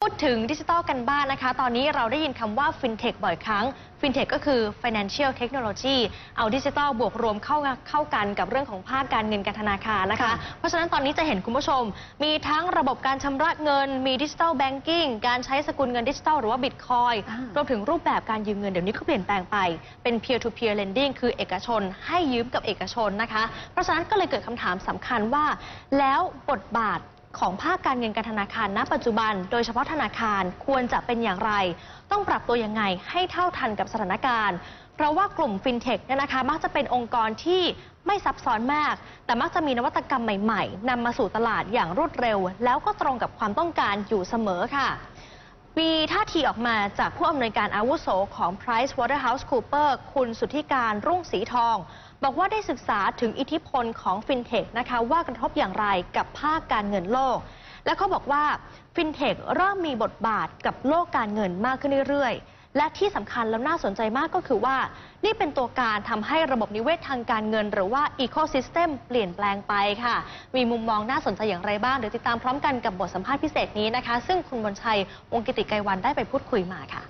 พูดถึงดิจิทัลกันบ้างนะคะตอนนี้เราได้ยินคำว่าฟินเทคบ่อยครั้งฟินเทคก็คือ Financial Technology เอาดิจิทัลบวกรวมเข้ากันกับเรื่องของภาคการเงินการธนาคารนะคะเพราะฉะนั้นตอนนี้จะเห็นคุณผู้ชมมีทั้งระบบการชำระเงินมีดิจิทัลแบงกิ้งการใช้สกุลเงินดิจิทัลหรือว่าบิตคอยรวมถึงรูปแบบการยืมเงินเดี๋ยวนี้ก็เปลี่ยนแปลงไปเป็น peer to peer lending คือเอกชนให้ยืมกับเอกชนนะคะเพราะฉะนั้นก็เลยเกิดคำถามสำคัญว่าแล้วบทบาทของภาคการเงินการธนาคารณปัจจุบันโดยเฉพาะธนาคารควรจะเป็นอย่างไรต้องปรับตัวยังไงให้เท่าทันกับสถานการณ์เพราะว่ากลุ่มฟินเทคเนี่ยนะคะมักจะเป็นองค์กรที่ไม่ซับซ้อนมากแต่มักจะมีนวัตกรรมใหม่ๆนำมาสู่ตลาดอย่างรวดเร็วแล้วก็ตรงกับความต้องการอยู่เสมอค่ะมีท่าทีออกมาจากผู้อำนวยการอาวุโสของ PricewaterhouseCoopers คุณสุทธิการรุ่งศรีทองบอกว่าได้ศึกษาถึงอิทธิพลของฟินเทคนะคะว่ากระทบอย่างไรกับภาคการเงินโลกและเขาบอกว่าฟินเทคเริ่มมีบทบาทกับโลกการเงินมากขึ้นเรื่อยๆและที่สำคัญแล้วน่าสนใจมากก็คือว่านี่เป็นตัวการทำให้ระบบนิเวศทางการเงินหรือว่าอีโคซิสเต็มเปลี่ยนแปลงไปค่ะมีมุมมองน่าสนใจอย่างไรบ้างเดี๋ยวติดตามพร้อมกันกับบทสัมภาษณ์พิเศษนี้นะคะซึ่งคุณมนชัยวงศ์กิติไกรวรรณได้ไปพูดคุยมาค่ะ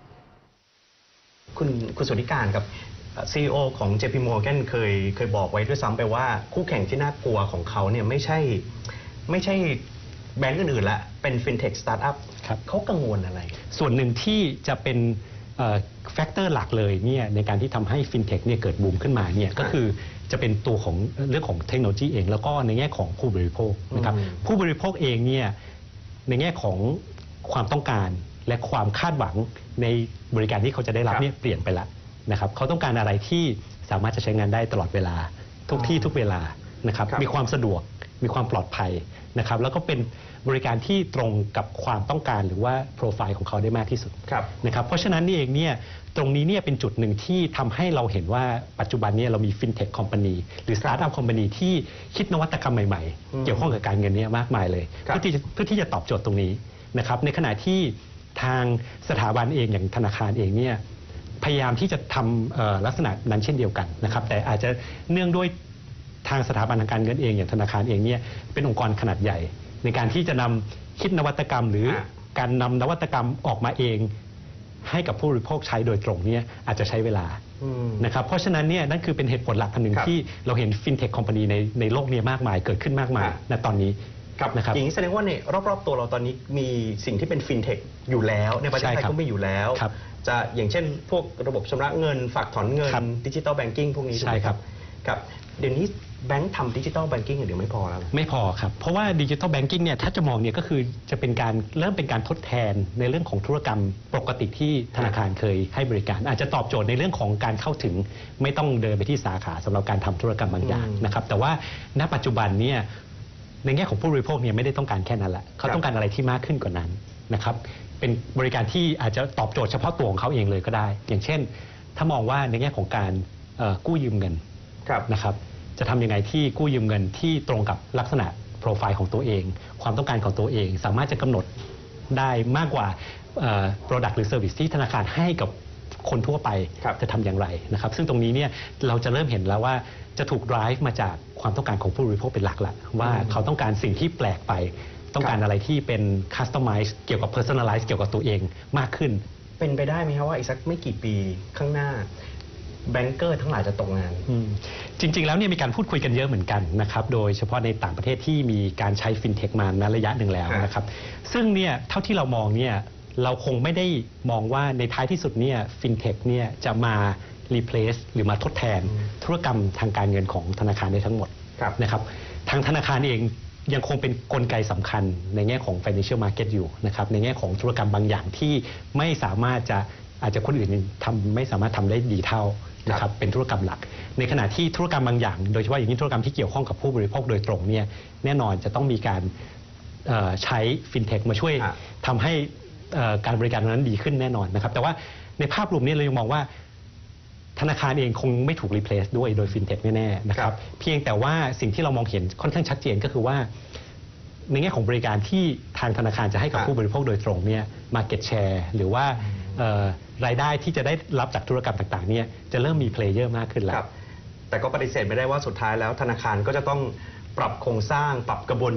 คุณสุทธิการครับCEO ของ JP Morgan เคยบอกไว้ด้วยซ้ำไปว่าคู่แข่งที่น่ากลัวของเขาเนี่ยไม่ใช่แบงก์อื่นๆละเป็น FinTech Startup เขากังวลอะไรส่วนหนึ่งที่จะเป็นแฟกเตอร์หลักเลยเนี่ยในการที่ทำให้ FinTech เนี่ยเกิดบูมขึ้นมาเนี่ยก็คือจะเป็นตัวของเรื่องของเทคโนโลยีเองแล้วก็ในแง่ของผู้บริโภคนะครับผู้บริโภคเองเนี่ยในแง่ของความต้องการและความคาดหวังในบริการที่เขาจะได้รับเนี่ยเปลี่ยนไปละนะครับเขาต้องการอะไรที่สามารถจะใช้งานได้ตลอดเวลาทุกที่ทุกเวลานะครับมีความสะดวกมีความปลอดภัยนะครับแล้วก็เป็นบริการที่ตรงกับความต้องการหรือว่าโปรไฟล์ของเขาได้มากที่สุดนะครับเพราะฉะนั้นนี่เองเนี่ยตรงนี้เนี่ยเป็นจุดหนึ่งที่ทำให้เราเห็นว่าปัจจุบันนี้เรามี FinTech Company หรือ Startup Company ที่คิดนวัตกรรมใหม่ๆเกี่ยวข้องกับการเงินเนี่ยมากมายเลยเพื่อที่จะตอบโจทย์ตรงนี้นะครับในขณะที่ทางสถาบันเองอย่างธนาคารเองเนี่ยพยายามที่จะทำลักษณะนั้นเช่นเดียวกันนะครับแต่อาจจะเนื่องด้วยทางสถาบันทางการเงินเองอย่างธนาคารเองเนี่ยเป็นองค์กรขนาดใหญ่ในการที่จะนำคิดนวัตกรรมหรือการนำนวัตกรรมออกมาเองให้กับผู้บริโภคใช้โดยตรงเนี่ยอาจจะใช้เวลานะครับเพราะฉะนั้นเนี่ยนั่นคือเป็นเหตุผลหลักอันหนึ่งที่เราเห็น FinTech Company ในโลกนี้มากมายเกิดขึ้นมากมายณตอนนี้นะครับอย่างนี้แสดงว่าในรอบๆตัวเราตอนนี้มีสิ่งที่เป็น FinTech อยู่แล้วในประเทศไทยก็มีอยู่แล้วจะอย่างเช่นพวกระบบชำระเงินฝากถอนเงินดิจิตอลแบงกิ้งพวกนี้ใช่ครับเดี๋ยวนี้แบงค์ทำดิจิตอลแบงกิ้งอย่างเดียวไม่พอแล้วไม่พอครับเพราะว่าดิจิตอลแบงกิ้งเนี่ยถ้าจะมองเนี่ยก็คือจะเป็นการเริ่มเป็นการทดแทนในเรื่องของธุรกรรมปกติที่ธนาคารเคยให้บริการอาจจะตอบโจทย์ในเรื่องของการเข้าถึงไม่ต้องเดินไปที่สาขาสำหรับการทำธุรกรรมบางอย่างนะครับแต่ว่าณปัจจุบันเนี่ยในแง่ของผู้บริโภคเนี่ยไม่ได้ต้องการแค่นั้นแหละเขาต้องการอะไรที่มากขึ้นกว่านั้นนะครับเป็นบริการที่อาจจะตอบโจทย์เฉพาะตัวของเขาเองเลยก็ได้อย่างเช่นถ้ามองว่าในแง่ของการกู้ยืมเงินนะครับจะทำยังไงที่กู้ยืมเงินที่ตรงกับลักษณะโปรไฟล์ของตัวเองความต้องการของตัวเองสามารถจะกำหนดได้มากกว่า Product หรือ Service ที่ธนาคารให้กับคนทั่วไปจะทำอย่างไรนะครับซึ่งตรงนี้เนี่ยเราจะเริ่มเห็นแล้วว่าจะถูก drive มาจากความต้องการของผู้บริโภคเป็นหลักละว่าเขาต้องการสิ่งที่แปลกไปต้องการอะไรที่เป็น customize เกี่ยวกับ personalize เกี่ยวกับตัวเองมากขึ้นเป็นไปได้ไหมครับว่าอีกสักไม่กี่ปีข้างหน้าแบงก์เกอร์ทั้งหลายจะตกงานจริงๆแล้วเนี่ยมีการพูดคุยกันเยอะเหมือนกันนะครับโดยเฉพาะในต่างประเทศที่มีการใช้ FinTech มานานระยะหนึ่งแล้วนะครับซึ่งเนี่ยเท่าที่เรามองเนี่ยเราคงไม่ได้มองว่าในท้ายที่สุดเนี่ย FinTech เนี่ยจะมา replace หรือมาทดแทนธุรกรรมทางการเงินของธนาคารได้ทั้งหมดนะครับทางธนาคารเองยังคงเป็นกลไกสำคัญในแง่ของ financial market อยู่นะครับในแง่ของธุรกรรมบางอย่างที่ไม่สามารถจะอาจจะคนอื่นไม่สามารถทำได้ดีเท่านะครับเป็นธุรกรรมหลักในขณะที่ธุรกรรมบางอย่างโดยเฉพาะอย่างนี้ธุรกรรมที่เกี่ยวข้องกับผู้บริโภคโดยตรงเนี่ยแน่นอนจะต้องมีการใช้ FinTech มาช่วยทำให้การบริการนั้นดีขึ้นแน่นอนนะครับแต่ว่าในภาพรวมนี้เรายังมองว่าธนาคารเองคงไม่ถูก replace ด้วยโดย FinTech แน่ๆนะครับเพียงแต่ว่าสิ่งที่เรามองเห็นค่อนข้างชัดเจนก็คือว่าในแง่ของบริการที่ทางธนาคารจะให้กับผู้บริโภคโดยตรงเนี่ย market share หรือว่ารายได้ที่จะได้รับจากธุรกรรมต่างๆเนี่ยจะเริ่มมีเพลเยอร์มากขึ้นแล้วแต่ก็ปฏิเสธไม่ได้ว่าสุดท้ายแล้วธนาคารก็จะต้องปรับโครงสร้างปรับกระบวนยุทธ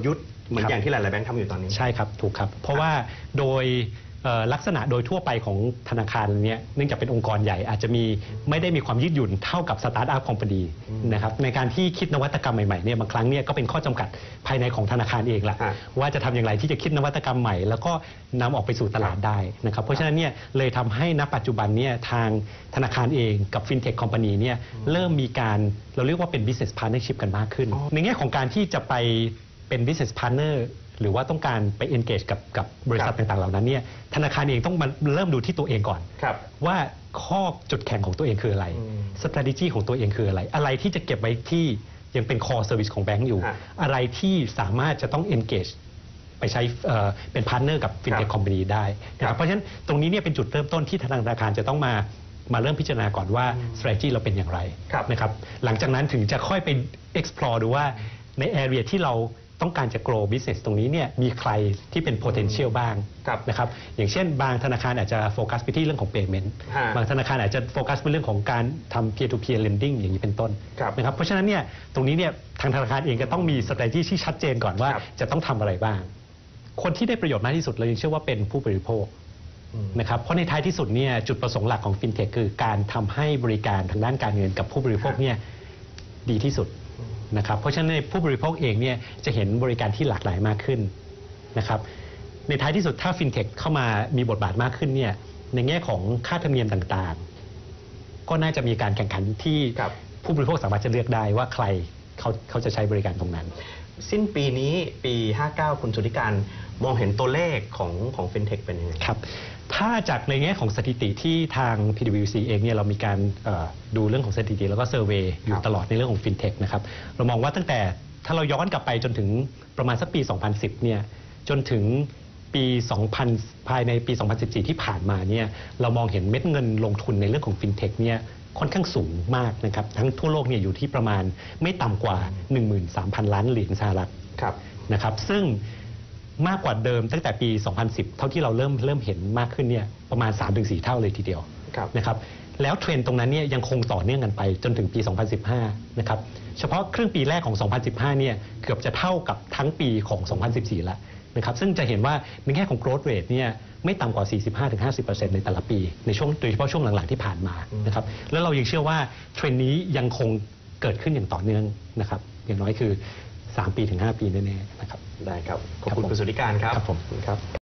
เหมือนอย่างที่หลายๆแบงค์ทำอยู่ตอนนี้ใช่ครับถูกครับเพราะว่าโดยลักษณะโดยทั่วไปของธนาคารเนี่ยเนื่องจากเป็นองค์กรใหญ่อาจจะไม่ได้มีความยืดหยุ่นเท่ากับสตาร์ทอัพคอมพานีนะครับในการที่คิดนวัตกรรมใหม่ๆเนี่ยบางครั้งเนี่ยก็เป็นข้อจำกัดภายในของธนาคารเองแหละว่าจะทำอย่างไรที่จะคิดนวัตกรรมใหม่แล้วก็นำออกไปสู่ตลาดได้นะครับเพราะฉะนั้นเนี่ยเลยทำให้ณปัจจุบันเนี่ยทางธนาคารเองกับฟินเทคคอมพานีเนี่ยเริ่มมีการเราเรียกว่าเป็น business partnership กันมากขึ้นในแง่ของการที่จะไปเป็น business partnerหรือว่าต้องการไป engage กับบริษัทต่างๆเหล่านั้นเนี่ยธนาคารเองต้องมาเริ่มดูที่ตัวเองก่อนว่าข้อจุดแข็งของตัวเองคืออะไร strategy ของตัวเองคืออะไรอะไรที่จะเก็บไว้ที่ยังเป็น core service ของแบงก์อยู่อะไรที่สามารถจะต้อง engage ไปใช้เป็น partner กับ fintech company ได้นะครับเพราะฉะนั้นตรงนี้เนี่ยเป็นจุดเริ่มต้นที่ธนาคารจะต้องมาเริ่มพิจารณาก่อนว่า strategy เราเป็นอย่างไรนะครับหลังจากนั้นถึงจะค่อยไป explore ดูว่าใน area ที่เราต้องการจะ grow business ตรงนี้เนี่ยมีใครที่เป็น potential บ้างนะครับอย่างเช่นบางธนาคารอาจจะโฟกัสไปที่เรื่องของ payment บางธนาคารอาจจะโฟกัสไปเรื่องของการทำ peer to peer lending อย่างนี้เป็นต้นนะครับเพราะฉะนั้นเนี่ยตรงนี้เนี่ยทางธนาคารเองก็ต้องมี strategy ที่ชัดเจนก่อนว่าจะต้องทำอะไรบ้างคนที่ได้ประโยชน์มากที่สุดเรายังเชื่อว่าเป็นผู้บริโภคนะครับเพราะในท้ายที่สุดเนี่ยจุดประสงค์หลักของ fintech คือการทำให้บริการทางด้านการเงินกับผู้บริโภคเนี่ยดีที่สุดนะครับเพราะฉะนั้นผู้บริโภคเองเนี่ยจะเห็นบริการที่หลากหลายมากขึ้นนะครับในท้ายที่สุดถ้าฟินเทคเข้ามามีบทบาทมากขึ้นเนี่ยในแง่ของค่าธรรมเนียมต่างๆก็น่าจะมีการแข่งขันที่ผู้บริโภคสามารถจะเลือกได้ว่าใครเขาจะใช้บริการตรงนั้นสิ้นปีนี้ปี 59 คุณสุธิการมองเห็นตัวเลขของฟินเทคเป็นยังไงครับถ้าจากในแง่ของสถิติที่ทาง PwC เองเนี่ยเรามีการดูเรื่องของสถิติแล้วก็เซอร์เวย์อยู่ตลอดในเรื่องของฟินเทคนะครับเรามองว่าตั้งแต่ถ้าเราย้อนกลับไปจนถึงประมาณสักปี 2010 เนี่ยจนถึงปี 2000 ภายในปี 2014 ที่ผ่านมาเนี่ยเรามองเห็นเม็ดเงินลงทุนในเรื่องของฟินเทคเนี่ยค่อนข้างสูงมากนะครับทั้งทั่วโลกเนี่ยอยู่ที่ประมาณไม่ต่ำกว่า 13,000 ล้านเหรียญสหรัฐนะครับซึ่งมากกว่าเดิมตั้งแต่ปี 2010 เท่าที่เราเริ่มเห็นมากขึ้นเนี่ยประมาณ 3-4 เท่าเลยทีเดียวนะครับแล้วเทรนด์ตรงนั้นเนี่ยยังคงต่อเนื่องกันไปจนถึงปี 2015 นะครับเฉพาะครึ่งปีแรกของ 2015 เนี่ยเกือบจะเท่ากับทั้งปีของ 2014 แล้วนะครับซึ่งจะเห็นว่าในแง่ของ growth rate เนี่ยไม่ต่ำกว่า 45-50% ในแต่ละปีในช่วงโดยเฉพาะช่วงหลังๆที่ผ่านมานะครับแล้วเรายังเชื่อว่าเทรนด์นี้ยังคงเกิดขึ้นอย่างต่อเนื่องนะครับอย่างน้อยคือ3 ปีถึง 5 ปีแน่ๆนะครับได้ครับขอบคุณคุณสุธิการครับครับผมครับ